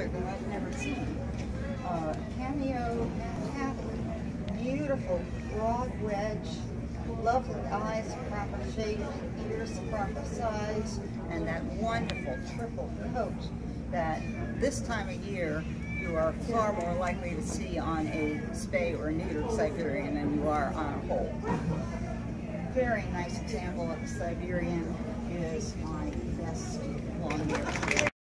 color that I've never seen. Cameo cat, beautiful broad wedge, lovely eyes, proper shape, ears, proper size, and that wonderful triple coat that this time of year you are far more likely to see on a spay or neutered Siberian than you are on a whole. Very nice example of the Siberian is my best long hair.